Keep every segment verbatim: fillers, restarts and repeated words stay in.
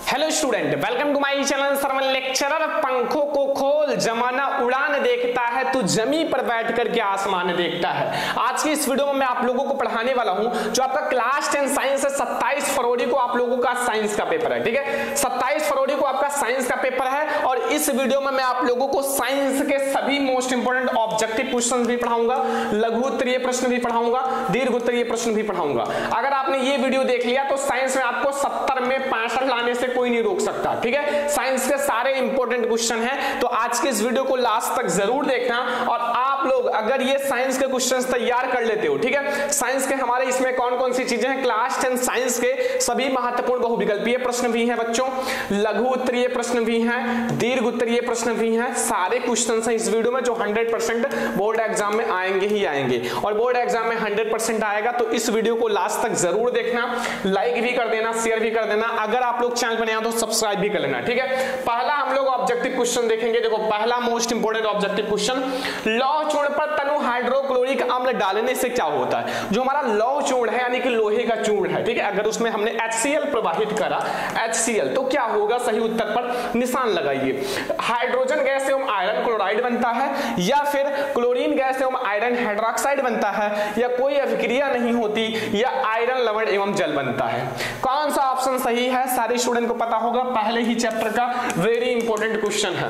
Hello student, welcome to my channel Sarvan lecturer. पंखों को खोल, जमाना उड़ान देखता है, तू जमी पर बैठ करके आसमान देखता है। आज की इस वीडियो में मैं आप लोगों को पढ़ाने वाला हूं जो आपका क्लास टेन साइंस है। सत्ताईस फरवरी को आप लोगों का साइंस का पेपर है, ठीक है। सत्ताईस फरवरी को आपका साइंस का पेपर है और इस वीडियो में मैं आप लोगों को साइंस के सभी मोस्ट इंपोर्टेंट ऑब्जेक्टिव क्वेश्चन भी पढ़ाऊंगा, लघु उत्तरीय प्रश्न भी पढ़ाऊंगा, दीर्घ उत्तरीय प्रश्न भी पढ़ाऊंगा। अगर आपने ये वीडियो देख लिया तो साइंस में आपको सत्तर में पैंसठ लाने से कोई नहीं रोक सकता, ठीक है। साइंस के सारे इंपॉर्टेंट क्वेश्चन हैं, तो आज के इस वीडियो को लास्ट तक जरूर देखना। और आप लोग अगर ये साइंस के क्वेश्चंस तैयार कर लेते हो, ठीक है। साइंस के हमारे इसमें कौन कौन सी चीजें हैं, क्लास टेन साइंस के सभी महत्वपूर्ण बहुविकल्पीय प्रश्न भी हैं बच्चों, लघु उत्तरीय प्रश्न भी हैं, दीर्घ उत्तरीय प्रश्न भी हैं। सारे क्वेश्चन हैं इस वीडियो में जो हंड्रेड परसेंट बोर्ड एग्जाम में आएंगे ही आएंगे, और बोर्ड एग्जाम में हंड्रेड परसेंट आएगा। तो इस वीडियो को लास्ट तक जरूर देखना, लाइक भी कर देना, शेयर भी कर देना। अगर आप लोग चैनल पर नए हो तो सब्सक्राइब भी कर लेना, ठीक है। पहला हम लोग ऑब्जेक्टिव क्वेश्चन देखेंगे। देखो पहला मोस्ट इंपोर्टेंट ऑब्जेक्टिव क्वेश्चन, लौह चूर्ण पर तनु हाइड्रोक्लोरिक अम्ल डालने से क्या होता है। जो हमारा लौह चूर्ण है यानी कि लोहे का चूर्ण है, ठीक है, अगर उसमें हमने एच सी एल प्रवाहित करा, एच सी एल, तो क्या होगा, सही उत्तर पर निशान लगाइए। हाइड्रोजन गैस एवं आयरन क्लोराइड बनता है, या फिर क्लोरीन गैस एवं आयरन हाइड्रोक्साइड बनता है, या कोई अभिक्रिया नहीं होती, या आयरन लवण एवं जल बनता है। कौन सा ऑप्शन सही है सारे स्टूडेंट को पता होगा। पहले ही चैप्टर का वेरी इंपॉर्टेंट क्वेश्चन है,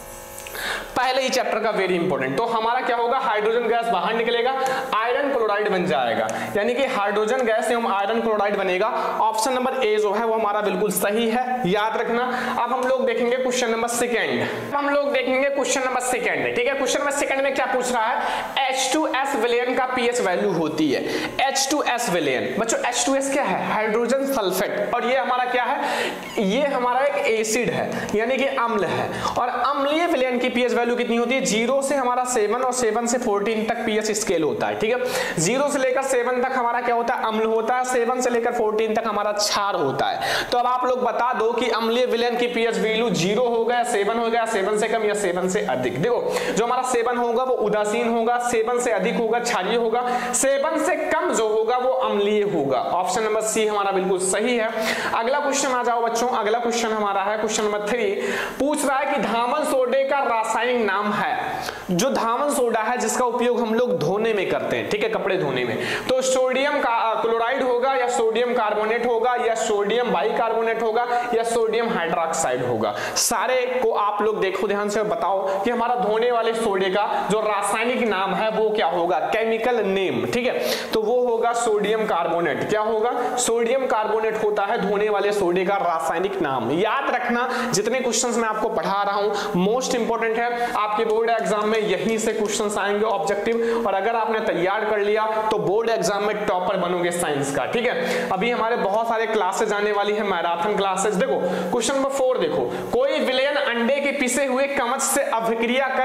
पहले ही चैप्टर का वेरी इंपॉर्टेंट। तो हमारा क्या होगा, हाइड्रोजन गैस बाहर निकलेगा, आयरन क्लोराइड बन जाएगा, यानी कि हाइड्रोजन गैस एवं आयरन क्लोराइड बनेगा। ऑप्शन नंबर ए जो है वो हमारा बिल्कुल सही है, याद रखना। अब हम लोग देखेंगे क्वेश्चन नंबर सेकंड, हम लोग देखेंगे क्वेश्चन नंबर सेकंड, ठीक है। क्वेश्चन नंबर सेकंड में क्या पूछ रहा है, एच टू एस विलयन का पीएच वैल्यू होती है। एच टू एस विलयन बच्चों, एच टू एस क्या है, हाइड्रोजन सल्फेट, और ये हमारा क्या है, ये हमारा एक एसिड है यानी कि अम्ल है। और अम्लीय विलयन की पीएच वैल्यू कितनी होती है, जीरो से हमारा सेवन और सेवन से फोर्टीन तक पीएच स्केल होता है, ठीक है। जीरो से लेकर सेवन तक हमारा क्या होता है, अम्ल होता है, सेवन से लेकर फोर्टीन तक हमारा क्षार होता है। तो अब आप लोग बता दो कि अम्लीय विलयन की पीएच वैल्यू जीरो हो गया, सेवन हो गया, सेवन से कम या सेवन से अधिक। देखो जो हमारा सेवन होगा वो उदासीन होगा, सेवन से अधिक होगा क्षारीय होगा, सेवन से कम जो होगा वो अम्लीय होगा। ऑप्शन नंबर सी हमारा बिल्कुल सही है। अगला क्वेश्चन आ जाओ बच्चों, अगला क्वेश्चन हमारा है क्वेश्चन नंबर थ्री। पूछ रहा है कि धामन सोडे का रासायनिक नाम है। जो धामन सोडा है जिसका उपयोग हम लोग धोने में करते हैं, ठीक है, कपड़े धोने में, तो सोडियम का क्लोराइड होगा, या सोडियम कार्बोनेट होगा, या सोडियम बाइकार्बोनेट होगा, या सोडियम हाइड्रोक्साइड होगा। सारे को आप लोग देखो ध्यान से, बताओ कि हमारा धोने वाले सोडे का जो रासायनिक नाम है वो क्या होगा, केमिकल नेम, ठीक है। तो वो होगा सोडियम कार्बोनेट। क्या होगा, सोडियम कार्बोनेट होता है धोने वाले सोडे का रासायनिक नाम। याद रखना, जितने क्वेश्चंस मैं आपको पढ़ा रहा हूं मोस्ट इंपोर्टेंट है, आपके बोर्ड एग्जाम में यहीं से क्वेश्चंस आएंगे ऑब्जेक्टिव, और अगर आपने तैयार कर लिया तो बोर्ड एग्जाम में टॉपर बनोगे साइंस का, ठीक है। अभी हमारे बहुत सारे क्लासेस आने वाली है, मैराथन क्लासेस। देखो क्वेश्चन नंबर फोर देखो, कोई विलयन अंडे के पिसे हुए कवच से अभिक्रिया कर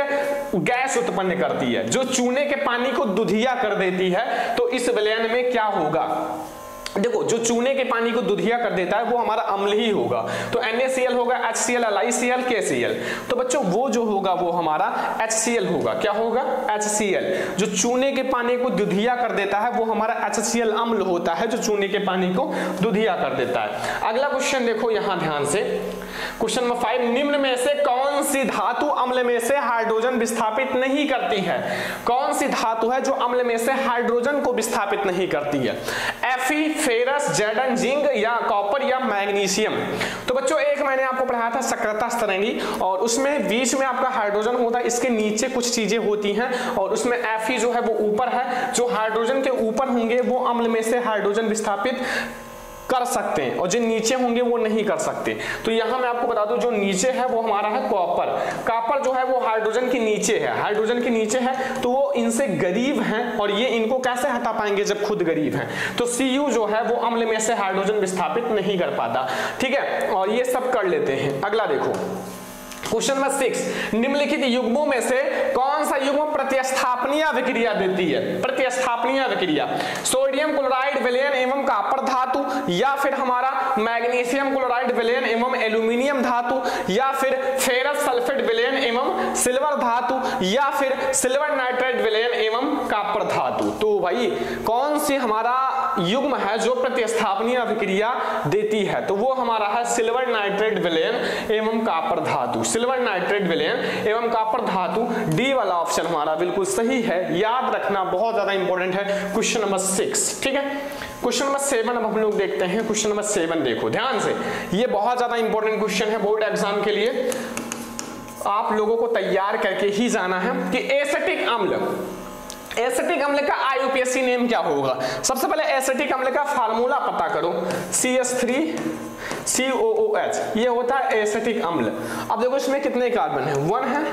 एक गैस उत्पन्न करती है जो चूने के पानी को दुधिया कर देती है, तो इस विलयन में क्या होगा। देखो जो चूने के पानी को दुधिया कर देता है वो हमारा अम्ल ही होगा, तो एन ए सी एल होगा, H C L, L I C L, K C L. तो बच्चों वो जो होगा वो हमारा एच सी एल होगा। क्या होगा, एच सी एल। जो चूने के पानी को दुधिया कर देता है वो हमारा एच सी एल अम्ल होता है, जो चूने के पानी को दुधिया कर देता है। अगला क्वेश्चन देखो यहां ध्यान से, क्वेश्चन नंबर फाइव, निम्न में से कौन सी धातु अम्ल में से हाइड्रोजन विस्थापित नहीं करती है। कौन सी धातु है जो अम्ल में से हाइड्रोजन को विस्थापित नहीं करती है, एफी, फेरस, जर्डन, जिंक, या कॉपर, या मैग्नीशियम। तो बच्चों एक मैंने आपको पढ़ाया था सक्रियता सतरंगी, और उसमें बीच में आपका हाइड्रोजन होता है, इसके नीचे कुछ चीजें होती हैं, और उसमें एफी जो है वो ऊपर है। जो हाइड्रोजन के ऊपर होंगे वो अम्ल में से हाइड्रोजन विस्थापित कर सकते हैं, और जो नीचे होंगे वो नहीं कर सकते। तो यहां मैं आपको बता दूं जो नीचे है वो हमारा है कॉपर। कॉपर जो है वो हाइड्रोजन के नीचे है, हाइड्रोजन के नीचे है, तो वो इनसे गरीब हैं, और ये इनको कैसे हटा पाएंगे जब खुद गरीब हैं। तो सी यू जो है वो अम्ल में से हाइड्रोजन विस्थापित नहीं कर पाता, ठीक है। और ये सब कर लेते हैं। अगला देखो क्वेश्चन नंबर सिक्स, निम्नलिखित युग्मों में से कौन सा युग्म प्रतिस्थापनीय अभिक्रिया देती है। प्रतिस्थापनीय अभिक्रिया, सोडियम क्लोराइड विलयन एवं कॉपर धातु, या फिर हमारा मैग्नीशियम क्लोराइड विलयन एवं एल्यूमिनियम धातु, या फिर फेरस सल्फेट विलयन एवं सिल्वर धातु, या फिर सिल्वर नाइट्रेट विलयन एवं कॉपर धातु। तो भाई कौन सी हमारा युग्म है जो प्रतिस्थापनीय अभिक्रिया देती है, तो वो हमारा है सिल्वर नाइट्रेट विलयन एवं कॉपर धातु। सिल्वर नाइट्रेट विलयन एवं कॉपर धातु, डी वाला ऑप्शन हमारा बिल्कुल सही है। याद रखना, बहुत ज्यादा इंपॉर्टेंट है। क्वेश्चन नंबर सिक्स, ठीक है। क्वेश्चन नंबर सेवन अब हम लोग देखते हैं। क्वेश्चन नंबर सेवन देखो ध्यान से, ये बहुत ज्यादा इंपॉर्टेंट क्वेश्चन है बोर्ड एग्जाम के लिए, आप लोगों को तैयार करके ही जाना है कि एसिटिक अम्ल, एसिटिक अम्ल का I U P S C name क्या होगा। सबसे पहले एसिटिक अम्ल का फार्मूला पता करो, C H three C O O H, ये होता है एसिटिक अम्ल। अब देखो इसमें कितने कार्बन है, वन है,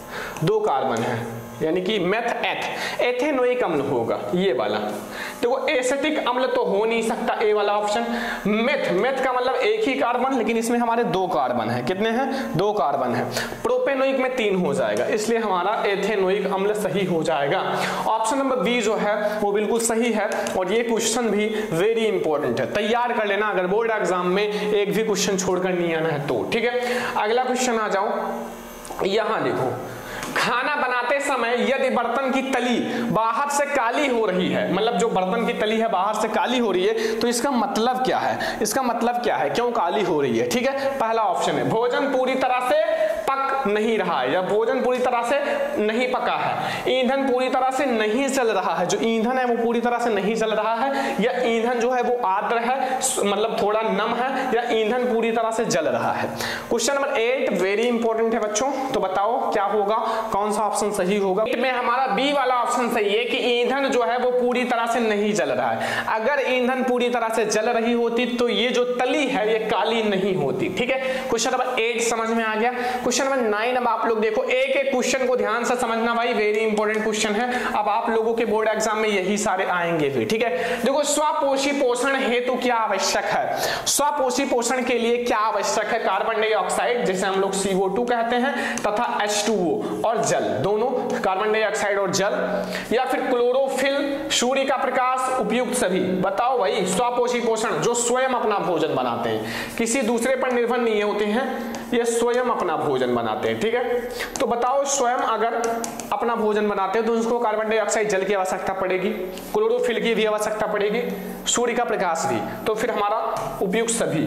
दो कार्बन है, यानी कि मेथ एथ एथेनोइक अम्ल होगा ये वाला। देखो एसिटिक अम्ल तो हो नहीं सकता, ए वाला ऑप्शन। मेथ, मेथ का मतलब एक ही कार्बन, लेकिन इसमें हमारे दो कार्बन है। कितने हैं, दो कार्बन है। प्रोपेनोइक में तीन हो जाएगा, इसलिए हमारा एथेनोइक अम्ल सही हो जाएगा। ऑप्शन नंबर बी जो है वो बिल्कुल सही है, और ये क्वेश्चन भी वेरी इंपॉर्टेंट है, तैयार कर लेना अगर बोर्ड एग्जाम में एक भी क्वेश्चन छोड़कर नहीं आना है तो, ठीक है। अगला क्वेश्चन आ जाओ, यहां देखो, खाना बनाते समय यदि बर्तन की तली बाहर से काली हो रही है, मतलब जो बर्तन की तली है बाहर से काली हो रही है, तो इसका मतलब क्या है, इसका मतलब क्या है, क्यों काली हो रही है, ठीक है। पहला ऑप्शन है भोजन पूरी तरह से पक नहीं रहा है, या भोजन पूरी तरह से नहीं पका है, ईंधन पूरी तरह से नहीं जल रहा है, जो ईंधन है वो पूरी तरह से नहीं जल रहा है, या ईंधन जो है वो आर्द्र है, मतलब थोड़ा नम है, या ईंधन पूरी तरह से जल रहा है। Question number eight very important है बच्चों, तो बताओ क्या होगा, कौन सा ऑप्शन सही होगा। में हमारा बी वाला ऑप्शन सही है कि ईंधन जो है वो पूरी तरह से नहीं जल रहा है। अगर ईंधन पूरी तरह से जल रही होती तो ये जो तली है ये काली नहीं होती, ठीक है। क्वेश्चन नंबर एट समझ में आ गया। क्वेश्चन नंबर नाइन अब आप लोग देखो, एक एक क्वेश्चन को ध्यान से समझना भाई, वेरी इंपॉर्टेंट क्वेश्चन है। अब आप लोगों के बोर्ड एग्जाम में यही सारे आएंगे भी, ठीक है। देखो स्वपोषी पोषण हेतु क्या आवश्यक है, स्वपोषी पोषण के लिए क्या आवश्यक है, कार्बन डाइऑक्साइड जिसे हम लोग सी ओ टू कहते हैं, तथा एच टू ओ और जल, दोनों कार्बन डाइऑक्साइड और जल, या फिर क्लोरोफिल, सूर्य का प्रकाश, उपयुक्त सभी। बताओ भाई, स्वपोषी पोषण जो स्वयं अपना भोजन बनाते हैं, किसी दूसरे पर निर्भर नहीं होते हैं, ये स्वयं अपना भोजन बनाते हैं, ठीक है। तो बताओ स्वयं अगर अपना भोजन बनाते हैं तो उसको कार्बन डाइऑक्साइड जल की आवश्यकता पड़ेगी, क्लोरोफिल की भी आवश्यकता पड़ेगी, सूर्य का प्रकाश भी, तो फिर हमारा उपयुक्त सभी,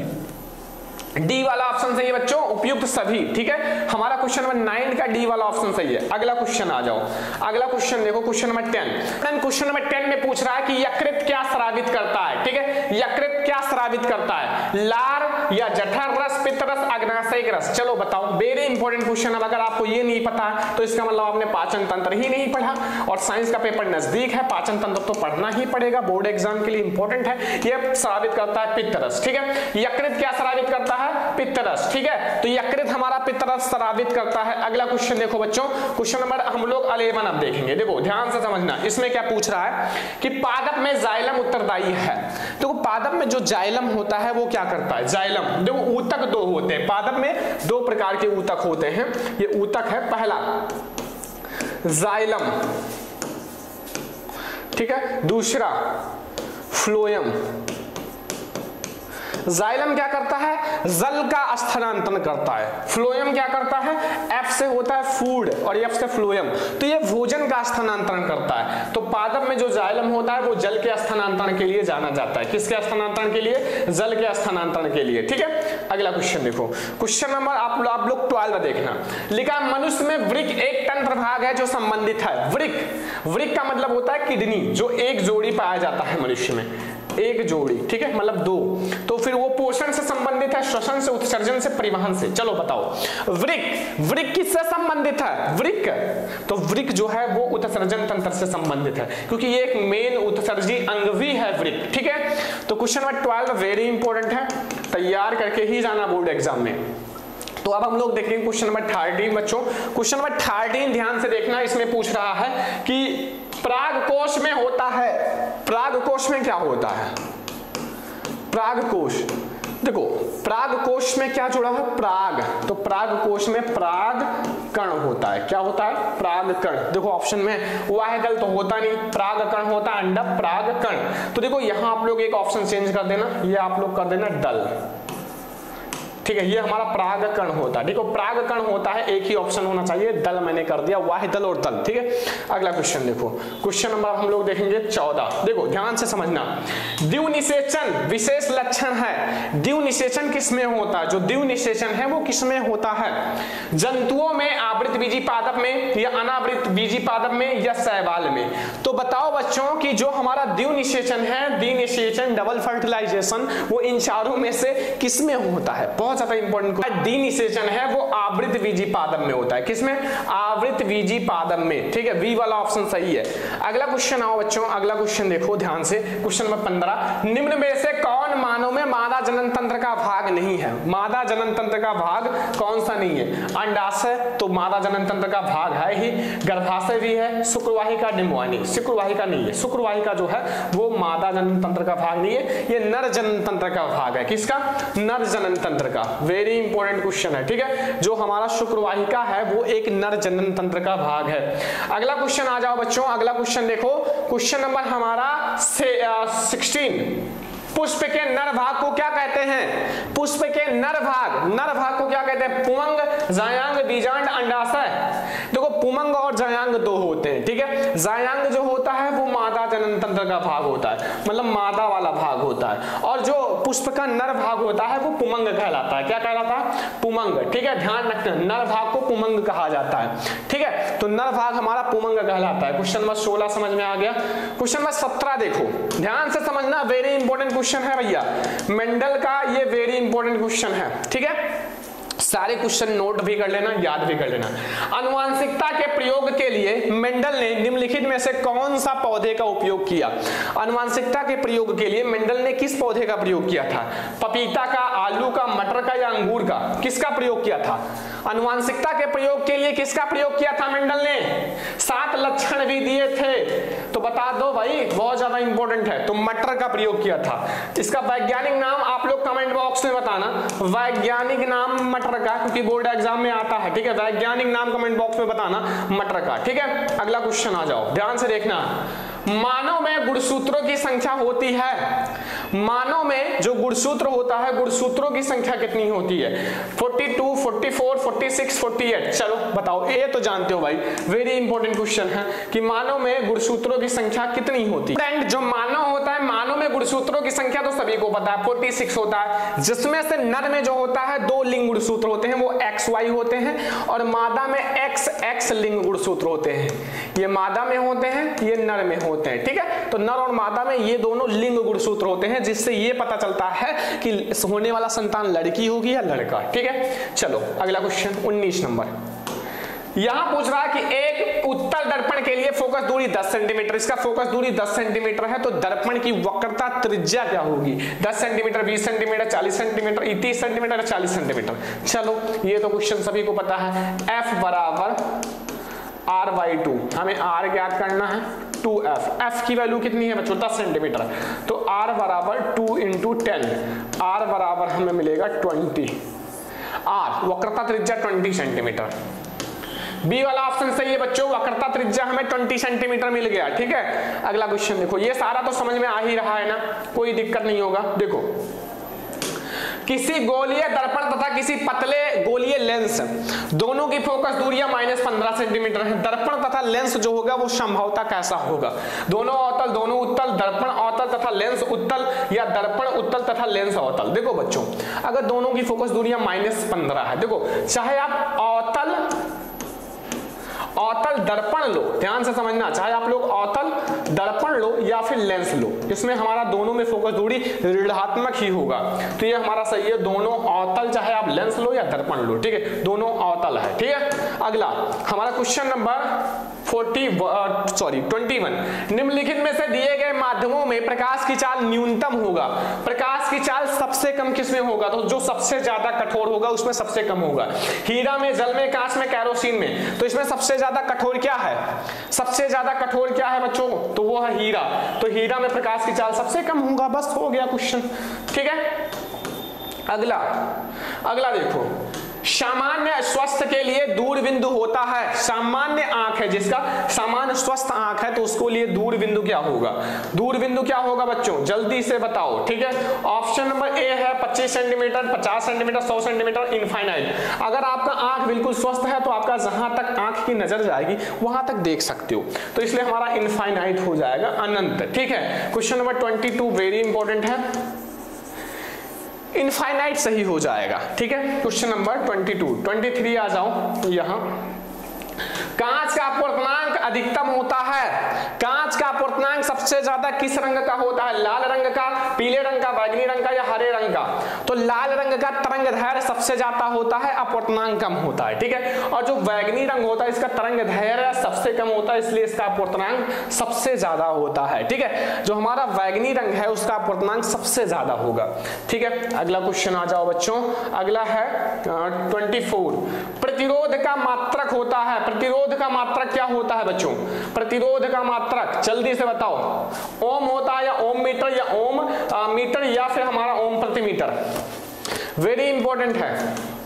डी वाला ऑप्शन सही है बच्चों, उपयुक्त सभी, ठीक है। हमारा क्वेश्चन नंबर नाइन का डी वाला ऑप्शन सही है। अगला क्वेश्चन आ जाओ, अगला क्वेश्चन देखो, question number ten. Question number ten में पूछ रहा है कि यकृत क्या स्रावित करता है, ठीक है। यकृत क्या स्रावित करता है, लार या जठर रस, पित्त रस, अग्नाशयिक रस। चलो बताओ, वेरी इंपॉर्टेंट क्वेश्चन। अब अगर आपको ये नहीं पता है तो इसका मतलब आपने पाचन तंत्र ही नहीं पढ़ा, और साइंस का पेपर नजदीक है, पाचन तंत्र तो पढ़ना ही पड़ेगा, बोर्ड एग्जाम के लिए इंपॉर्टेंट है। ये स्रावित करता है पित्त रस, ठीक है। यकृत क्या स्रावित करता है, पित्त रस, ठीक है। तो यकृत हमारा पित्त रस स्रावित करता है। अगला क्वेश्चन देखो बच्चों, क्वेश्चन नंबर हम लोग इलेवन अब देखेंगे। देखो ध्यान से समझना, इसमें क्या पूछ रहा है कि पादप में जाइलम उत्तरदायी है। तो पादप में जो जाइलम होता है वो क्या करता है, जाइलम, देखो ऊतक दो होते हैं पादप में, दो प्रकार के ऊतक होते हैं। ये ऊतक है पहला जाइलम, ठीक है, दूसरा फ्लोएम। जाइलम क्या करता है, जल का स्थानांतरण करता है, फ्लोएम क्या करता है, एफ से होता है फूड और एफ से फ्लोएम, तो ये भोजन का स्थानांतरण करता है। तो पादप में जो जाइलम होता है वो जल के स्थानांतरण के लिए जाना जाता है, किसके स्थानांतरण के लिए, जल के स्थानांतरण के लिए, ठीक है। अगला क्वेश्चन देखो, क्वेश्चन नंबर आप आप लोग ट्वेल्व देखना, लिखा मनुष्य में वृक्क एक तंत्र भाग है जो संबंधित है। वृक्क, वृक्क का मतलब होता है किडनी, जो एक जोड़ी पाया जाता है मनुष्य में, एक जोड़ी, ठीक है, मतलब दो। तो फिर वो पोषण से संबंधित है, श्वसन से, उत्सर्जन से, परिवहन से। चलो बताओ, वृक्क, वृक्क किससे संबंधित है, वृक्क, तो वृक्क जो है वो उत्सर्जन तंत्र से संबंधित है, क्योंकि ये एक मेन उत्सर्जी अंग भी है वृक्क, ठीक है। तो question number twelve very important है, तैयार करके ही जाना बोर्ड एग्जाम में। तो अब हम लोग देखेंगे क्वेश्चन नंबर थर्टीन बच्चों। क्वेश्चन नंबर थर्टीन ध्यान से देखना, इसमें पूछ रहा है कि परागकोश में होता है, परागकोश में क्या होता है, परागकोश, देखो परागकोश में क्या जुड़ा है, पराग, तो परागकोश में पराग कण होता है, क्या होता है, पराग कण। देखो ऑप्शन में वाह दल तो होता नहीं, पराग कण होता है, अंडक पराग कण। तो देखो यहां आप लोग एक ऑप्शन चेंज कर देना, ये आप लोग कर देना दल, ठीक है, ये हमारा परागकण होता है। देखो परागकण होता है, एक ही ऑप्शन होना चाहिए, दल मैंने कर दिया, वाहिद दल और दल। ठीक है, अगला क्वेश्चन देखो, क्वेश्चन नंबर हम लोग देखेंगे चौदह। देखो ध्यान से समझना, द्विनिषेचन विशेष लक्षण है। द्विनिषेचन किसमें होता है? जो द्विनिषेचन है वो किसमें होता है? जंतुओं में, आवृत बीजी पादप में, या अनावृत बीजी पादप में, या शैवाल में? तो बताओ बच्चों कि जो हमारा द्विनिषेचन है, द्विनिषेचन डबल फर्टिलाइजेशन, वो इन चारों में से किसमें होता है? बहुत ज्यादा इंपॉर्टेंट। द्विनिषेचन है वो आवृत बीजी पादप में होता है। किसमें? आवृत बीजी पादप में। ठीक है, बी वाला ऑप्शन सही है। अगला क्वेश्चन आओ बच्चों, अगला क्वेश्चन देखो ध्यान से, क्वेश्चन नंबर पंद्रह। निम्न में से कौन मानव में मादा जनन तंत्र का भाग नहीं है? मादा जनन तंत्र का भाग कौन सा नहीं है? अंडाशय तो मादा जनन तंत्र का भाग है ही, गर्भाशय भी है, शुक्रवाहिका निम्नवाहिनी, शुक्रवाहिका नहीं है, शुक्रवाहिका जो है वो मादा जनन तंत्र का भाग नहीं है, ये नर जनन तंत्र का भाग है। किसका? नर जनन तंत्र का। वेरी इंपॉर्टेंट क्वेश्चन है। ठीक है, जो हमारा शुक्रवाहिका है वो एक नर जनन तंत्र का भाग है। अगला क्वेश्चन आ जाओ बच्चों, अगला क्वेश्चन देखो, क्वेश्चन नंबर हमारा सिक्सटीन। पुष्प के नर भाग को क्या कहते हैं? पुष्प के नर भाग, नर भाग को क्या कहते हैं? पुमंग, जायांग, बीजांड, अंडाशय। देखो पुमंग और जायांग दो होते हैं। ठीक है, जायांग जो होता है वो मादा जनन तंत्र का भाग होता है, मतलब मादा वाला भाग होता है, और जो पुष्प का नर भाग होता है वो पुमंग कहलाता है। क्या कहलाता है? पुमंग। ठीक है, ध्यान रखना, नर भाग को पुमंग कहा जाता है। ठीक है, तो नर भाग हमारा पुमंग कहलाता है। क्वेश्चन नंबर सोलह समझ में आ गया। क्वेश्चन नंबर सत्रह देखो, ध्यान से समझना, वेरी इंपॉर्टेंट क्वेश्चन है भैया, मेंडल का ये वेरी इंपॉर्टेंट क्वेश्चन है। ठीक है, सारे क्वेश्चन नोट भी कर लेना, याद भी कर लेना। आनुवांशिकता के प्रयोग के लिए मेंडल ने निम्नलिखित में से कौन सा पौधे का उपयोग किया? आनुवांशिकता के प्रयोग के लिए मेंडल ने किस पौधे का प्रयोग किया था? पपीता का, आलू का, मटर का, या अंगूर का? किसका प्रयोग किया था? आनुवांशिकता के प्रयोग के लिए किसका प्रयोग किया था मेंडल ने? सात लक्षण भी दिए थे, तो बता दो भाई, बहुत ज्यादा इंपॉर्टेंट है। तो मटर का प्रयोग किया था। इसका वैज्ञानिक नाम आप लोग कमेंट बॉक्स में बताना, वैज्ञानिक नाम मटर का, क्योंकि बोर्ड एग्जाम में आता है। ठीक है, वैज्ञानिक नाम कमेंट बॉक्स में बताना मटर का। ठीक है, अगला क्वेश्चन आ जाओ, ध्यान से देखना। मानव में गुणसूत्रों की संख्या होती है, मानव में जो गुणसूत्र होता है, गुणसूत्रों की संख्या कितनी होती है? बयालीस, चौवालीस, छियालीस, अड़तालीस। चलो बताओ, ये तो जानते हो भाई, वेरी इंपॉर्टेंट क्वेश्चन है कि मानव में गुणसूत्रों की संख्या कितनी होती है। फ्रेंड, जो मानव होता है, मानव में गुणसूत्रों की संख्या तो सभी को पता है, छियालीस होता है, जिसमें से नर में जो होता है दो लिंग गुणसूत्र होते हैं, वो एक्स वाई होते हैं, और मादा में एक्स एक्स लिंग गुणसूत्र होते हैं। ये मादा में होते हैं, ये नर में होते हैं। ठीक है, तो नर और मादा में ये दोनों लिंग गुणसूत्र होते हैं, जिससे ये पता चलता है कि होने वाला संतान लड़की होगी या लड़का। ठीक है, चलो अगला क्वेश्चन उन्नीस नंबर। यहां पूछ रहा है कि एक उत्तल दर्पण के लिए फोकस दूरी दस सेंटीमीटर, इसका फोकस दूरी दस सेंटीमीटर है, तो दर्पण की वक्रता त्रिज्या क्या होगी? दस सेंटीमीटर, बीस सेंटीमीटर, चालीस सेंटीमीटर, तीस सेंटीमीटर, चालीस सेंटीमीटर। चलो ये तो क्वेश्चन सभी को पता है। F बराबर आर बाई टू, हमें आर ज्ञात करना है, टू एफ। एफ की वैल्यू कितनी है बच्चों? दस सेंटीमीटर, तो आर बराबर टू इंटू टेन, आर बराबर हमें मिलेगा ट्वेंटी। आर वक्रता त्रिज्या ट्वेंटी सेंटीमीटर। बी वाला ऑप्शन सही है बच्चों, वक्रता त्रिज्या हमें बीस सेंटीमीटर मिल गया। ठीक है, अगला क्वेश्चन देखो, ये सारा तो समझ में आ ही रहा है ना, कोई दिक्कत नहीं होगा। देखो, किसी गोलीय दर्पण तथा किसी पतले गोलीय लेंस दोनों की फोकस दूरियां माइनस पंद्रह सेंटीमीटर है। दर्पण तथा लेंस जो होगा वो संभवतः कैसा होगा? दोनों अवतल, दोनों उत्तल, दर्पण अवतल तथा लेंस उत्तल, या दर्पण उत्तल तथा लेंस अवतल। देखो बच्चों, अगर दोनों की फोकस दूरियां माइनस पंद्रह है, देखो चाहे आप अवतल अवतल दर्पण लो, ध्यान से समझना, चाहे आप लोग अवतल दर्पण लो या फिर लेंस लो, इसमें हमारा दोनों में फोकस दूरी ऋणात्मक ही होगा, तो ये हमारा सही है। दोनों अवतल, चाहे आप लेंस लो या दर्पण लो, ठीक है, दोनों अवतल है। ठीक है, अगला हमारा question number forty sorry twenty one. निम्नलिखित में से दिए गए माध्यमों में प्रकाश की चाल न्यूनतम होगा। प्रकाश की चाल सबसे कम किसमें होगा? तो जो सबसे ज्यादा कठोर होगा उसमें सबसे कम होगा। हीरा में, जल में, कांच में, केरोसिन में, तो इसमें सबसे ज्यादा कठोर क्या है? सबसे ज्यादा कठोर क्या है बच्चों? तो वो है हीरा। तो हीरा में प्रकाश की चाल सबसे कम होगा। बस हो गया क्वेश्चन। ठीक है, अगला अगला देखो, सामान्य स्वस्थ के लिए दूर बिंदु होता है, सामान्य आंख है जिसका, सामान्य स्वस्थ आंख है तो उसको लिए दूर बिंदु क्या होगा, दूर बिंदु क्या होगा बच्चों, जल्दी से बताओ। ठीक है, ऑप्शन नंबर ए है पच्चीस सेंटीमीटर, पचास सेंटीमीटर, सौ सेंटीमीटर, इनफाइनाइट। अगर आपका आंख बिल्कुल स्वस्थ है तो आपका जहां तक आंख की नजर जाएगी वहां तक देख सकते हो, तो इसलिए हमारा इनफाइनाइट हो जाएगा, अनंत। ठीक है, question number twenty two very important है, इनफाइनाइट सही हो जाएगा। ठीक है, question number twenty two, twenty three आ जाओ यहां। कांच का अपूर्णांक अधिकतम होता है, कांच का अपूर्णांक सबसे ज्यादा किस रंग का होता है, लाल रंग का, पीले रंग का, बैंगनी रंग का या हरे रंग का। तो लाल रंग का तरंग दैर्घ्य सबसे ज्यादा होता है, अपूर्णांक कम होता है। ठीक है, और जो बैंगनी रंग होता है इसका तरंग दैर्घ्य सबसे कम होता है, इसलिए इसका अपूर्णांक सबसे ज्यादा होता है। ठीक है, जो हमारा बैंगनी रंग है उसका अपूर्णांक सबसे ज्यादा होगा। ठीक है, अगला क्वेश्चन आ जाओ बच्चों, अगला है ट्वेंटी फोर, प्रतिरोध का मात्रक होता है, प्रतिरोध का मात्रक क्या होता है बच्चों, प्रतिरोध का मात्रक जल्दी से बताओ, ओम होता है या ओम मीटर या ओम आ, मीटर या फिर हमारा ओम प्रति मीटर, वेरी इंपॉर्टेंट है।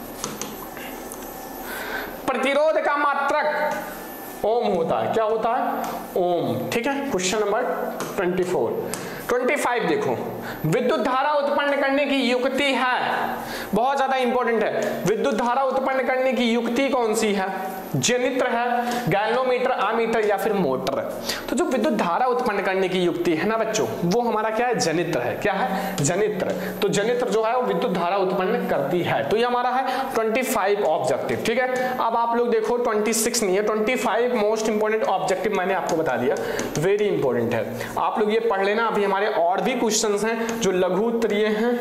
प्रतिरोध का मात्रक ओम होता है, क्या होता है, ओम। ठीक है, question number twenty four, twenty five देखो, विद्युत धारा उत्पन्न करने की युक्ति है, बहुत ज्यादा इंपॉर्टेंट है, विद्युत धारा उत्पन्न करने की युक्ति कौन सी है, जनित्र है, गैल्वेनोमीटर, आमीटर या फिर मोटर। तो जो विद्युत धारा उत्पन्न करने की युक्ति है ना बच्चों, वो हमारा क्या है, जनित्र है। क्या है, जनित्र। तो जनित्र जो है वो विद्युत धारा उत्पन्न करती है। तो ये हमारा है ट्वेंटी फाइव ऑब्जेक्टिव। ठीक है, अब आप लोग देखो ट्वेंटी सिक्स नहीं है, twenty five most important objective मैंने आपको बता दिया, वेरी इंपॉर्टेंट है, आप लोग ये पढ़ लेना। अभी हमारे और भी क्वेश्चंस हैं जो लघु उत्तरीय हैं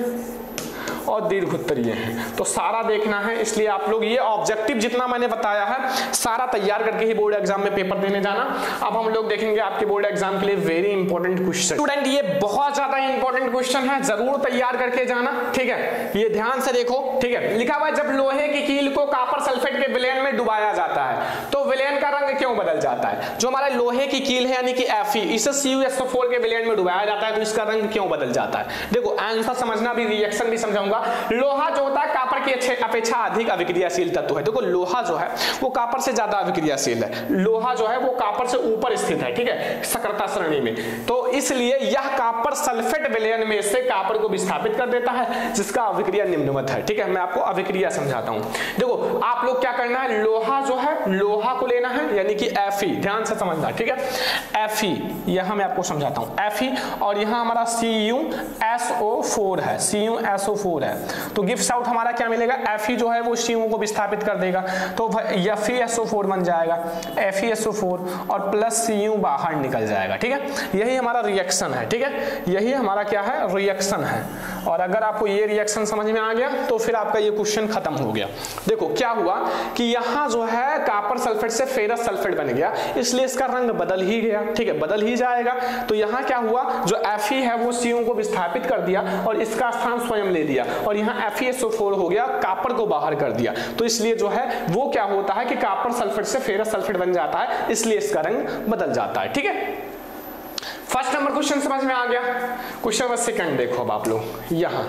और दीर्घ उत्तरीय हैं, तो सारा देखना है, इसलिए आप लोग ये ऑब्जेक्टिव जितना मैंने बताया है सारा तैयार करके ही बोर्ड एग्जाम में पेपर देने जाना। अब हम लोग देखेंगे आपके बोर्ड एग्जाम के लिए वेरी इंपॉर्टेंट क्वेश्चन। स्टूडेंट ये बहुत ज्यादा इंपॉर्टेंट क्वेश्चन है, जरूर तैयार करके जाना। ठीक है, ये ध्यान से देखो। ठीक है, लिखा हुआ है जब लोहे की कील को कॉपर सल्फेट के विलयन में डुबाया जाता है तो विलयन का रंग क्यों बदल जाता है। जो हमारा लोहे की कील है यानी कि Fe, इसे C U S O four के विलयन में डुबाया जाता है तो इसका रंग क्यों बदल जाता है। देखो आंसर समझना भी, रिएक्शन भी समझाऊंगा। लोहा जो होता है कापर की अपेक्षा अधिक अभिक्रियाशील तत्व है। देखो लोहा जो है वो कापर से ज्यादा अभिक्रियाशील है, लोहा जो है वो कापर से ऊपर स्थित है। ठीक है, सक्रियता श्रेणी में, तो इसलिए यह कापर सल्फेट विलयन में से कापर को विस्थापित कर देता है जिसका अभिक्रिया निम्नवत है। ठीक है, मैं आपको अभिक्रिया समझाता हूं। देखो आप लोग क्या करना है, लोहा जो है लोहा को लेना है यानी कि Fe, ध्यान से समझना। ठीक है, Fe यहां मैं आपको समझाता हूं, Fe और यहां हमारा C U S O four है, C U S O four है, तो गिफ्ट आउट हमारा क्या मिलेगा, Fe जो है वो सी यू को विस्थापित कर देगा तो F e S O four बन जाएगा, F e S O फोर और प्लस सी यू बाहर निकल जाएगा। ठीक है, यही हमारा रिएक्शन है। ठीक है, यही हमारा क्या है, रिएक्शन है। और अगर आपको ये रिएक्शन समझ में आ गया तो फिर आपका ये क्वेश्चन खत्म हो गया। देखो क्या हुआ कि यहाँ जो है कापर सल्फेट से फेरस सल्फेट बन गया, इसलिए इसका रंग बदल ही गया। ठीक है, बदल ही जाएगा। तो यहाँ क्या हुआ, जो Fe है वो सी यू को विस्थापित कर दिया और इसका स्थान स्वयं ले लिया और यहाँ F e S O four हो गया, कापर को बाहर कर दिया। तो इसलिए जो है वो क्या होता है कि कापर सल्फेट से फेरस सल्फेट बन जाता है, इसलिए इसका रंग बदल जाता है। ठीक है, फर्स्ट नंबर क्वेश्चन समझ में आ गया। क्वेश्चन नंबर सेकंड देखो अब आप लोग यहां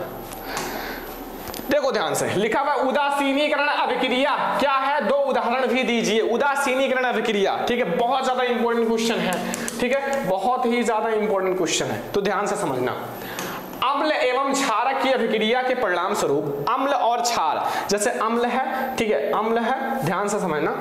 देखो ध्यान से, लिखा हुआ उदासीनीकरण अभिक्रिया क्या है, दो उदाहरण भी दीजिए। उदासीनीकरण अभिक्रिया, ठीक है, बहुत ज्यादा इंपॉर्टेंट क्वेश्चन है। ठीक है, बहुत ही ज्यादा इंपॉर्टेंट क्वेश्चन है, तो ध्यान से समझना। अम्ल एवं क्षारक की अभिक्रिया के परिणाम स्वरूप, अम्ल और क्षार, जैसे अम्ल है, ठीक है, अम्ल है, ध्यान से समझना,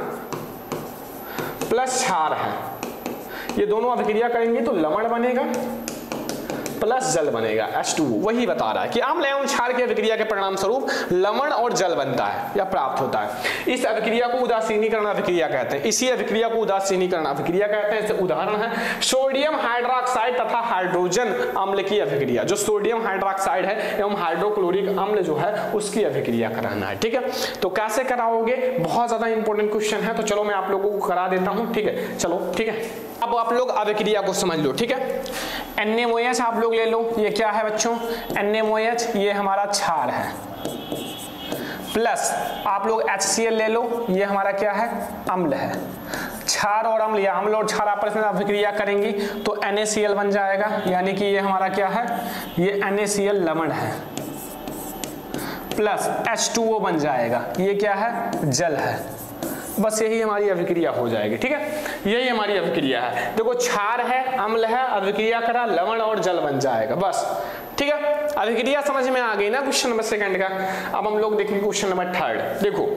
प्लस क्षार है, ये दोनों अभिक्रिया करेंगे तो लवण बनेगा प्लस जल बनेगा एच टू ओ। वही बता रहा है कि अम्ल एवं क्षार की अभिक्रिया के परिणाम स्वरूप लवण और जल बनता है या प्राप्त होता है। इस अभिक्रिया को उदासीनीकरण अभिक्रिया कहते हैं। इसी अभिक्रिया को उदासीनीकरण अभिक्रिया कहते हैं। इसके उदाहरण है सोडियम हाइड्रोक्साइड तथा हाइड्रोजन अम्ल की अभिक्रिया। जो सोडियम हाइड्रोक्साइड है एवं हाइड्रोक्लोरिक अम्ल जो है उसकी अभिक्रिया कराना है। ठीक है, तो कैसे कराओगे, बहुत ज्यादा इंपॉर्टेंट क्वेश्चन है, तो चलो मैं आप लोगों को करा देता हूं। ठीक है, चलो ठीक है, अब आप लोग अभिक्रिया को समझ लो। ठीक है, एन ए ओ एच आप लोग ले लो, ये क्या है बच्चों, एन ए ओ एच, ये हमारा क्षार है, प्लस आप लोग एच सी एल ले लो, ये हमारा क्या है, अम्ल है। क्षार और अम्ल या अम्ल और क्षार आपस में अभिक्रिया करेंगी तो एन ए सी एल बन जाएगा, यानी कि ये हमारा क्या है, ये एन ए सी एल लवण है, प्लस एच टू ओ बन जाएगा, ये क्या है, जल है। बस यही हमारी अभिक्रिया हो जाएगी, ठीक है, यही हमारी अभिक्रिया है। देखो क्षार है, अम्ल है, अभिक्रिया करा, लवण और जल बन जाएगा, बस, ठीक है। अभिक्रिया समझ में आ गई ना क्वेश्चन नंबर सेकंड का। अब हम लोग देखेंगे क्वेश्चन नंबर थर्ड। देखो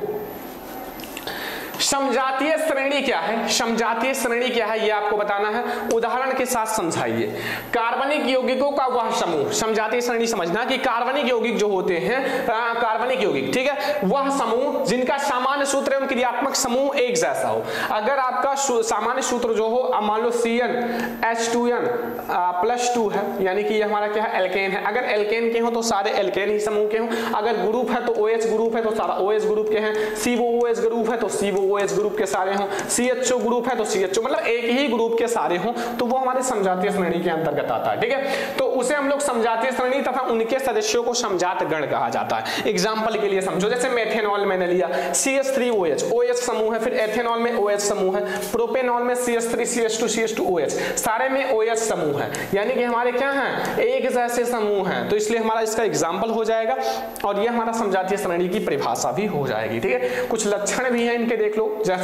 समजातीय श्रेणी क्या है, समजातीय श्रेणी क्या है ये आपको बताना है, उदाहरण के साथ समझाइए। कार्बनिक यौगिकों का वह समूह, समजातीय श्रेणी समझना कि कार्बनिक यौगिक जो होते हैं, कार्बनिक यौगिक, ठीक है, वह समूह जिनका सामान्य सूत्र एवं क्रियात्मक समूह एक जैसा हो। अगर आपका सामान्य सूत्र जो हो, अब मान लो C N H two N plus two है, यानी कि ये हमारा क्या है, एल्केन है। अगर एल्केन के हो तो सारे एल्केन ही समूह के हो। अगर ग्रुप है तो OH ग्रुप है तो सारा OH ग्रुप के हैं। सी ओ ओ एच ग्रुप है तो सी ओ ओ एच ग्रुप के सारे हों। सी एच ओ ग्रुप है तो सी एच ओ, मतलब एक ही ग्रुप के सारे हों, तो वो हमारे समजातीय श्रेणी के अंतर्गत आता है, ठीक है। तो उसे हम लोग समजातीय श्रेणी तथा उनके सदस्यों को समजात गण कहा जाता है। एग्जाम्पल के लिए समझो, जैसे मेथेनॉल मैंने लिया, C H three O H, OH समूह है, फिर एथेनॉल में OH समूह है, प्रोपेनॉल में C H three C H two C H two O H, सारे में OH समूह है, यानी कि हमारे क्या हैं, एक जैसे समूह हैं, तो इसलिए हमारा इसका एग्जाम्पल हो जाएगा और ये हमारा समजातीय श्रेणी की परिभाषा भी हो जाएगी, ठीक है। कुछ लक्षण भी हैं इनके, देख लो। जैसे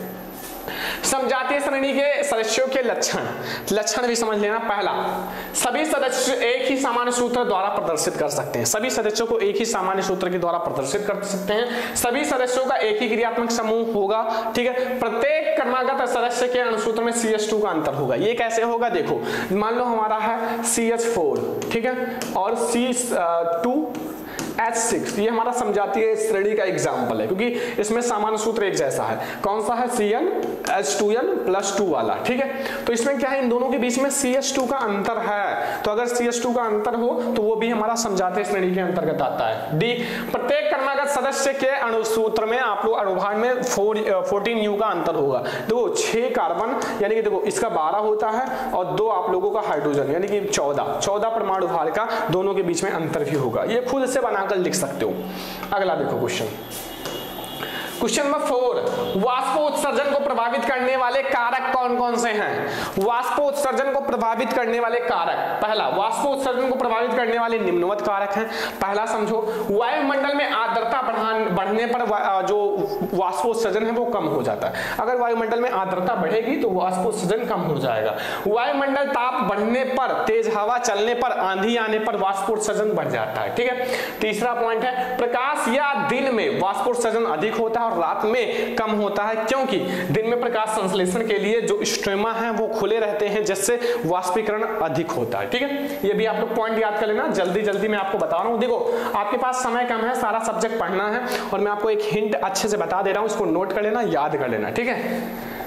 समजातीय श्रेणी के सदस्यों के लक्षण, लक्षण भी समझ लेना। पहला, सभी सदस्य एक ही सामान्य सूत्र द्वारा प्रदर्शित कर सकते हैं, सभी सदस्यों को एक ही सामान्य सूत्र के द्वारा प्रदर्शित कर सकते हैं। सभी सदस्यों का एक ही क्रियात्मक समूह होगा, ठीक है। प्रत्येक क्रमागत सदस्य के अणुसूत्र में सी एच टू का अंतर होगा। ये कैसे होगा, देखो मान लो हमारा है सी एच फोर, ठीक है, और सी टू एच सिक्स, ये हमारा समजातीय श्रेणी का एग्जाम्पल है, क्योंकि इसमें सामान्य सूत्र एक जैसा है। कौन सा है, C N H two N plus two वाला, ठीक है। तो इसमें क्या है, इन दोनों के बीच में सी एच टू का अंतर है, तो अगर सी एच टू का अंतर हो तो वो भी हमारा समजातीय श्रेणी के अंतर्गत आता है। डी, प्रत्येक क्रमागत सदस्य के अणुसूत्र में आप लोग अणुभार में फोर्टीन यू का अंतर होगा। देखो छह कार्बन, यानी कि देखो इसका बारह होता है और दो आप लोगों का हाइड्रोजन, यानी कि चौदह चौदह परमाणु भार का दोनों के बीच में अंतर भी होगा। ये खुद से बना लिख सकते हो। अगला देखो क्वेश्चन, क्वेश्चन नंबर फोर, वाष्पोत्सर्जन को प्रभावित करने वाले कारक कौन कौन से हैं। वाष्पोत्सर्जन को प्रभावित करने वाले कारक, पहला, वाष्पोत्सर्जन को प्रभावित करने वाले निम्नवत कारक हैं। पहला समझो, वायुमंडल में आर्द्रता बढ़ने पर जो वाष्पोत्सर्जन है वो कम हो जाता है। अगर वायुमंडल में आर्द्रता बढ़ेगी तो वाष्पोत्सर्जन कम हो जाएगा। वायुमंडल ताप बढ़ने पर, तेज हवा चलने पर, आंधी आने पर वाष्पोत्सर्जन बढ़ जाता है, ठीक है। तीसरा पॉइंट है, प्रकाश या दिन में वाष्पोत्सर्जन अधिक होता है और रात में कम होता है, क्योंकि दिन में प्रकाश संश्लेषण के लिए जो स्ट्रेमा है वो खुले रहते हैं, जिससे वाष्पीकरण अधिक होता है, ठीक है। ये भी आप लोग पॉइंट याद कर लेना, जल्दी जल्दी मैं आपको बता रहा हूं। देखो आपके पास समय कम है, सारा सब्जेक्ट पढ़ना है और मैं आपको एक हिंट अच्छे से बता दे रहा हूं, इसको नोट कर लेना, याद कर लेना, ठीक है।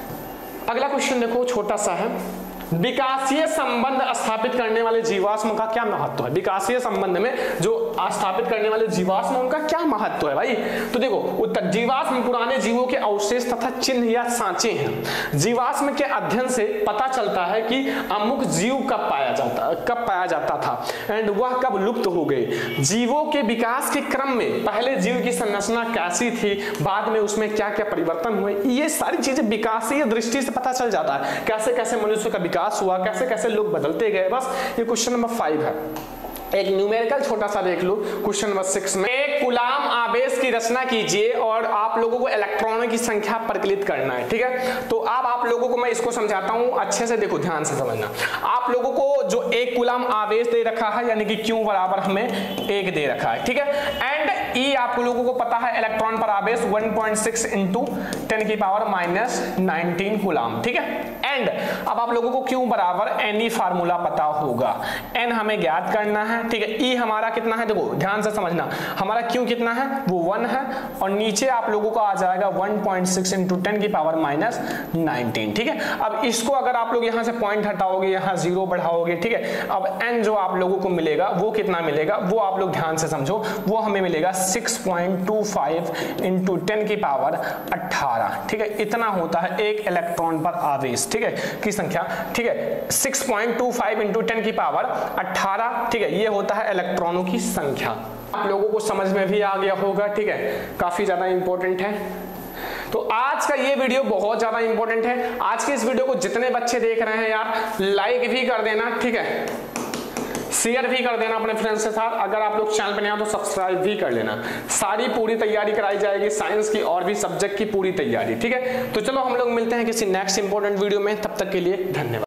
अगला क्वेश्चन देखो, छोटा सा है, विकासीय संबंध स्थापित करने वाले जीवाश्म का क्या महत्व है। विकासीय संबंध में जो स्थापित करने वाले जीवाश्म उनका क्या महत्व है भाई। तो देखो, उत्तर, जीवाश्म पुराने जीवों के अवशेष तथा चिन्ह या सांचे हैं। जीवाश्म के अध्ययन से पता चलता है कि अमुक जीव कब पाया जाता कब पाया जाता था एंड वह कब लुप्त हो गए। जीवों के विकास के क्रम में पहले जीव की संरचना कैसी थी, बाद में उसमें क्या क्या परिवर्तन हुए, ये सारी चीजें विकासीय दृष्टि से पता चल जाता है। कैसे कैसे मनुष्य का विकास हुआ, कैसे कैसे लोग बदलते गए। बस ये क्वेश्चन नंबर फाइव है। एक न्यूमेरिकल छोटा सा देख लो, क्वेश्चन नंबर सिक्स में, एक कूलाम आवेश की रचना कीजिए और आप लोगों को इलेक्ट्रॉनों की संख्या परिकलित करना है, ठीक है। तो अब आप लोगों को मैं इसको समझाता हूं, अच्छे से देखो, ध्यान से समझना। आप लोगों को जो एक कूलाम आवेश दे रखा है, यानी कि क्यू बराबर हमें एक दे रखा है, ठीक है। एंड ई आप लोगों को पता है इलेक्ट्रॉन पर आवेश one point six into ten की पावर माइनस नाइनटीन कूलाम, ठीक है। एंड अब आप लोगों को क्यू बराबर एन ई फार्मूला पता होगा, एन हमें ज्ञात करना है, ठीक है। ई हमारा कितना है, देखो ध्यान से समझना, हमारा क्यू कितना है, वो वन है, और नीचे आप लोगों को आ जाएगा one point six into ten की पावर माइनस नाइनटीन, ठीक है। अब इसको अगर आप लोग यहाँ से पॉइंट हटाओगे, यहाँ जीरो बढ़ाओगे, ठीक है। अब एन जो आप लोगों को मिलेगा वो कितना मिलेगा, वो आप लोग ध्यान से समझो, वो हमें मिलेगा six point two five into ten की पावर अठारह, ठीक है। इतना होता है एक इलेक्ट्रॉन पर आवेश, ठीक है, की संख्या, ठीक है। Six point two five into ten की पावर अठारह, ठीक है, ये होता है इलेक्ट्रॉनों की संख्या। आप लोगों को समझ में भी आ गया होगा, ठीक है, काफी ज्यादा इंपॉर्टेंट है। तो आज का ये वीडियो बहुत ज्यादा इंपॉर्टेंट है। आज के इस वीडियो को जितने बच्चे देख रहे हैं यार, लाइक भी कर देना, ठीक है, शेयर भी कर देना अपने फ्रेंड्स के साथ। अगर आप लोग चैनल पर नए हो तो सब्सक्राइब भी कर लेना। सारी पूरी तैयारी कराई जाएगी, साइंस की और भी सब्जेक्ट की पूरी तैयारी, ठीक है। तो चलो हम लोग मिलते हैं किसी नेक्स्ट इंपॉर्टेंट वीडियो में, तब तक के लिए धन्यवाद।